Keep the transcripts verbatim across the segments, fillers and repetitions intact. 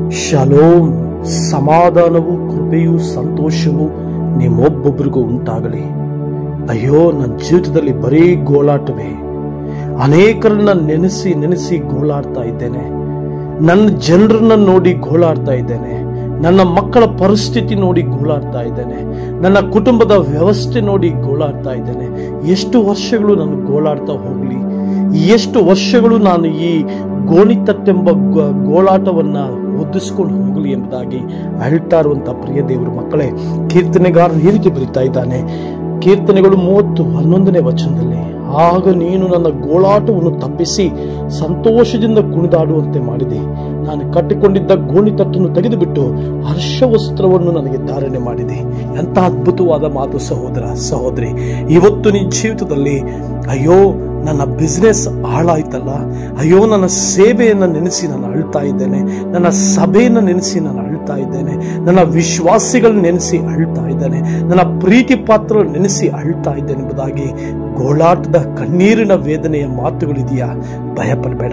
Shalom, ಸಮಾಧಾನವು ಕೃಪೆಯು ಸಂತೋಷವು ನಿಮ್ಮೊಬ್ಬೊಬ್ಬರಿಗೂ ಉಂಟಾಗಲಿ. ಅಯ್ಯೋ, ನನ್ನ ಜೀವಿತದಲ್ಲಿ ಬರೀ ಗೋಳಾಟವೇ. ಅನೇಕರನ್ನ ನೆನೆಸಿ ನೆನೆಸಿ ಗೋಳಾಡ್ತಾ ಇದ್ದೇನೆ. ನನ್ನ ಜನರನ್ನ ನೋಡಿ ಗೋಳಾಡ್ತಾ ಇದ್ದೇನೆ. ನನ್ನ ಮಕ್ಕಳ ಪರಿಸ್ಥಿತಿ ನೋಡಿ ಗೋಳಾಡ್ತಾ ಇದ್ದೇನೆ. ನನ್ನ ಕುಟುಂಬದ ವ್ಯವಸ್ಥೆ ನೋಡಿ ಗೋಳಾಡ್ತಾ ಇದ್ದೇನೆ. ಎಷ್ಟು ವರ್ಷಗಳು ನಾನು ಗೋಳಾಡ್ತಾ ಹೋಗ್ಲಿ? ಎಷ್ಟು ವರ್ಷಗಳು ನಾನು ಈ ಗೋಣಿತಟ್ಟೆಂಬ ಗೋಳಾಟವನ್ನ ಒದ್ದಿಸ್ಕೊಂಡು ಹೋಗಲಿ ಎಂಬುದಾಗಿ ಅಳ್ತಾ ಇರುವಂತಹ ಪ್ರಿಯ ದೇವರ ಮಕ್ಕಳೇ, ಕೀರ್ತನೆಗಾರನು ಈ ರೀತಿ ಬರೀತಾ ಇದ್ದಾನೆ. ಕೀರ್ತನೆಗಳು ಮೂವತ್ತು ಹನ್ನೊಂದನೇ ವಚನದಲ್ಲಿ, ಆಗ ನೀನು ನನ್ನ ಗೋಳಾಟವನ್ನು ತಪ್ಪಿಸಿ ಸಂತೋಷದಿಂದ ಕುಣಿದಾಡುವಂತೆ ಮಾಡಿದೆ. ನಾನು ಕಟ್ಟಿಕೊಂಡಿದ್ದ ಗೋಣಿತಟ್ಟನ್ನು ತೆಗೆದುಬಿಟ್ಟು ಹರ್ಷವಸ್ತ್ರವನ್ನು ನನಗೆ ಧಾರಣೆ ಮಾಡಿದೆ. ಎಂಥ ಅದ್ಭುತವಾದ ಮಾತು ಸಹೋದರ ಸಹೋದರಿ. ಇವತ್ತು ನಿನ್ನ ಜೀವಿತದಲ್ಲಿ ಅಯ್ಯೋ ನನ್ನ ಬಿಸ್ನೆಸ್ ಹಾಳಾಯ್ತಲ್ಲ, ಅಯ್ಯೋ ನನ್ನ ಸೇವೆಯನ್ನು ನೆನೆಸಿ ನಾನು ಅಳ್ತಾ ಇದ್ದೇನೆ, ನನ್ನ ಸಭೆಯನ್ನು ನೆನೆಸಿ ನಾನು ಅಳ್ತಾ ಇದ್ದೇನೆ, ನನ್ನ ವಿಶ್ವಾಸಿಗಳನ್ನ ನೆನೆಸಿ ಅಳ್ತಾ ಇದ್ದೇನೆ, ನನ್ನ ಪ್ರೀತಿ ಪಾತ್ರ ನೆನೆಸಿ ಅಳ್ತಾ ಇದ್ದೇನೆ ಎಂಬುದಾಗಿ ಗೋಳಾಟದ ಕಣ್ಣೀರಿನ ವೇದನೆಯ ಮಾತುಗಳಿದೆಯಾ? ಭಯಪಡಬೇಡ.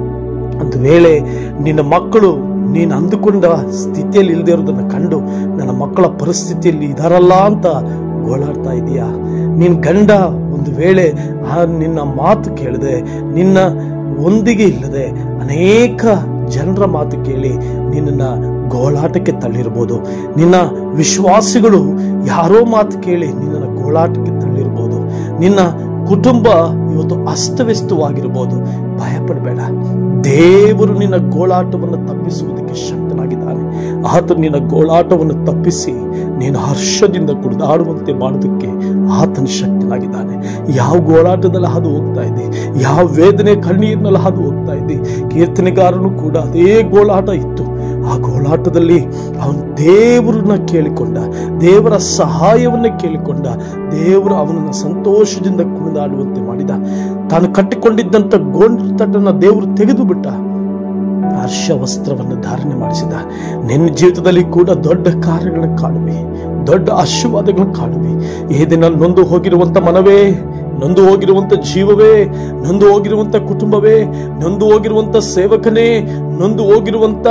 ಒಂದು ವೇಳೆ ನಿನ್ನ ಮಕ್ಕಳು ನೀನು ಅಂದುಕೊಂಡ ಸ್ಥಿತಿಯಲ್ಲಿ ಇಲ್ಲದೆ ಇರೋದನ್ನು ಕಂಡು ನನ್ನ ಮಕ್ಕಳ ಪರಿಸ್ಥಿತಿಯಲ್ಲಿ ಇದಾರಲ್ಲ ಅಂತ ಗೋಳಾಡ್ತಾ ಇದೆಯಾ? ನಿನ್ನ ಗಂಡ ಒಂದು ವೇಳೆ ಆ ನಿನ್ನ ಮಾತು ಕೇಳದೆ, ನಿನ್ನ ಒಂದಿಗೆ ಇಲ್ಲದೆ ಅನೇಕ ಜನರ ಮಾತು ಕೇಳಿ ನಿನ್ನ ಗೋಳಾಟಕ್ಕೆ ತಳ್ಳಿರ್ಬೋದು. ನಿನ್ನ ವಿಶ್ವಾಸಿಗಳು ಯಾರೋ ಮಾತು ಕೇಳಿ ನಿನ್ನ ಗೋಳಾಟಕ್ಕೆ ತಳ್ಳಿರ್ಬೋದು. ನಿನ್ನ ಕುಟುಂಬ ಇವತ್ತು ಅಸ್ತವ್ಯಸ್ತವಾಗಿರ್ಬೋದು. ಭಯಪಡಬೇಡ. ದೇವರು ನಿನ್ನ ಗೋಳಾಟವನ್ನು ತಪ್ಪಿಸುವುದಕ್ಕೆ ಶಕ್ತನಾಗಿದ್ದಾನೆ. ಆತ ನಿನ್ನ ಗೋಳಾಟವನ್ನು ತಪ್ಪಿಸಿ ನೀನು ಹರ್ಷದಿಂದ ಕುಣಿದಾಡುವಂತೆ ಮಾಡೋದಕ್ಕೆ ಆತನ ಶಕ್ತನಾಗಿದ್ದಾನೆ. ಯಾವ ಗೋಳಾಟದಲ್ಲಿ ಹಾದು ಹೋಗ್ತಾ ಇದ್ದೆ, ಯಾವ ವೇದನೆ ಕಣ್ಣೀರಿನಲ್ಲಿ ಹಾದು ಹೋಗ್ತಾ ಇದ್ದೆ, ಕೀರ್ತನೆಗಾರನು ಕೂಡ ಅದೇ ಗೋಳಾಟ ಇತ್ತು. ಆ ಗೋಳಾಟದಲ್ಲಿ ಅವನು ದೇವರನ್ನ ಕೇಳಿಕೊಂಡ, ದೇವರ ಸಹಾಯವನ್ನು ಕೇಳಿಕೊಂಡ, ದೇವರು ಅವನನ್ನು ಸಂತೋಷದಿಂದ ಕುಣಿದಾಡುವಂತೆ ಮಾಡಿದ. ತಾನು ಕಟ್ಟಿಕೊಂಡಿದ್ದಂಥ ಗೋಣಿತಟ್ಟನ್ನ ದೇವರು ತೆಗೆದು ಬಿಟ್ಟ, ಹರ್ಷ ವಸ್ತ್ರವನ್ನು ಧಾರಣೆ ಮಾಡಿಸಿದ. ನಿನ್ನ ಜೀವಿತದಲ್ಲಿ ಕೂಡ ದೊಡ್ಡ ಕಾರ್ಯಗಳನ್ನು ಕಾಣುವೆ, ದೊಡ್ಡ ಆಶೀರ್ವಾದಗಳನ್ನು ಕಾಣುವೆ. ಈ ದಿನ ನೊಂದು ಹೋಗಿರುವಂತ ಮನವೇ, ನೊಂದು ಹೋಗಿರುವಂತ ಜೀವವೇ, ನೊಂದು ಹೋಗಿರುವಂತ ಕುಟುಂಬವೇ, ನೊಂದು ಹೋಗಿರುವಂತ ಸೇವಕನೇ, ನೊಂದು ಹೋಗಿರುವಂತ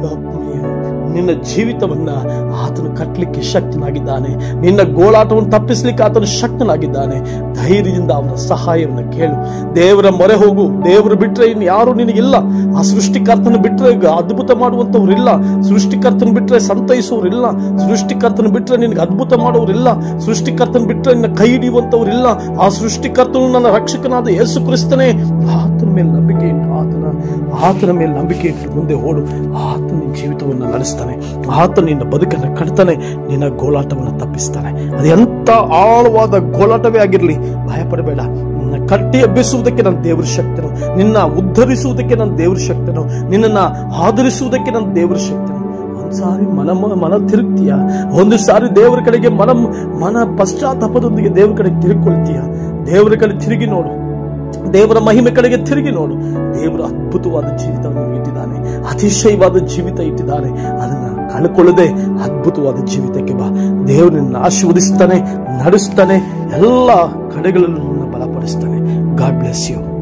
ನಿನ್ನ ಜೀವಿತವನ್ನ ಆತನು ಕಟ್ಟಲಿಕ್ಕೆ ಶಕ್ತನಾಗಿದ್ದಾನೆ. ನಿನ್ನ ಗೋಳಾಟವನ್ನು ತಪ್ಪಿಸ್ಲಿಕ್ಕೆ ಆತನು ಶಕ್ತನಾಗಿದ್ದಾನೆ. ಧೈರ್ಯದಿಂದ ಅವನ ಸಹಾಯವನ್ನು ಕೇಳು. ದೇವರ ಮೊರೆ ಹೋಗು. ದೇವರು ಬಿಟ್ರೆ ಇನ್ನು ಯಾರು ನಿನಗಿಲ್ಲ. ಆ ಸೃಷ್ಟಿಕರ್ತನ ಬಿಟ್ರೆ ಅದ್ಭುತ ಮಾಡುವಂತವ್ರಿಲ್ಲ. ಸೃಷ್ಟಿಕರ್ತನ ಬಿಟ್ರೆ ಸಂತೈಸುವವರಿಲ್ಲ. ಸೃಷ್ಟಿಕರ್ತನ ಬಿಟ್ರೆ ನಿನಗೆ ಅದ್ಭುತ ಮಾಡುವವರಿಲ್ಲ. ಸೃಷ್ಟಿಕರ್ತನ ಬಿಟ್ರೆ ನಿನ್ನ ಕೈ ಹಿಡಿಯುವಂತವ್ರಿಲ್ಲ. ಆ ಸೃಷ್ಟಿಕರ್ತನು ನನ್ನ ರಕ್ಷಕನಾದ ಯೇಸು ಕ್ರಿಸ್ತನೇ. ಆತನ ಮೇಲೆ ನಂಬಿಕೆ ಇಟ್ಟು ಆತನ ಆತನ ಮೇಲೆ ನಂಬಿಕೆ ಇಟ್ಟು ಮುಂದೆ ಓಡು. ಆತನ ಜೀವಿತವನ್ನು ನಡೆಸ್ತಾನೆ. ಆತ ನಿನ್ನ ಬದುಕನ್ನು ಕಟ್ತಾನೆ. ನಿನ್ನ ಗೋಳಾಟವನ್ನು ತಪ್ಪಿಸ್ತಾನೆ. ಅದು ಎಂತ ಆಳವಾದ ಗೋಳಾಟವೇ ಆಗಿರಲಿ, ಭಯಪಡಬೇಡ. ನಿನ್ನ ಕಟ್ಟಿ ಎಬ್ಬಿಸುವುದಕ್ಕೆ ನನ್ನ ದೇವರ ಶಕ್ತನು, ನಿನ್ನ ಉದ್ಧರಿಸುವುದಕ್ಕೆ ನನ್ನ ದೇವರ ಶಕ್ತನು, ನಿನ್ನನ್ನು ಆಧರಿಸುವುದಕ್ಕೆ ನನ್ನ ದೇವರ ಶಕ್ತನು. ಒಂದು ಸಾರಿ ಮನ ಮನ ತಿರುಗ್ತೀಯ, ಒಂದು ಸಾರಿ ದೇವರ ಕಡೆಗೆ ಮನ ಮನ ಪಶ್ಚಾತ್ತಾಪದೊಂದಿಗೆ ದೇವರ ಕಡೆಗೆ ತಿರುಗಿಕೊಳ್ತೀಯ. ದೇವರ ಕಡೆ ತಿರುಗಿ ನೋಡು. ದೇವರ ಮಹಿಮೆ ಕಡೆಗೆ ತಿರುಗಿ ನೋಡು. ದೇವರು ಅದ್ಭುತವಾದ ಜೀವಿತವನ್ನು ಇಟ್ಟಿದ್ದಾನೆ, ಅತಿಶಯವಾದ ಜೀವಿತ ಇಟ್ಟಿದ್ದಾನೆ. ಅದನ್ನ ಕಳ್ಕೊಳ್ಳದೆ ಅದ್ಭುತವಾದ ಜೀವಿತಕ್ಕೆ ಬಾ. ದೇವರು ನಿನ್ನ ಆಶೀರ್ವದಿಸ್ತಾನೆ, ನಡೆಸ್ತಾನೆ, ಎಲ್ಲ ಕಡೆಗಳಲ್ಲೂ ಬಲಪಡಿಸ್ತಾನೆ. God bless you.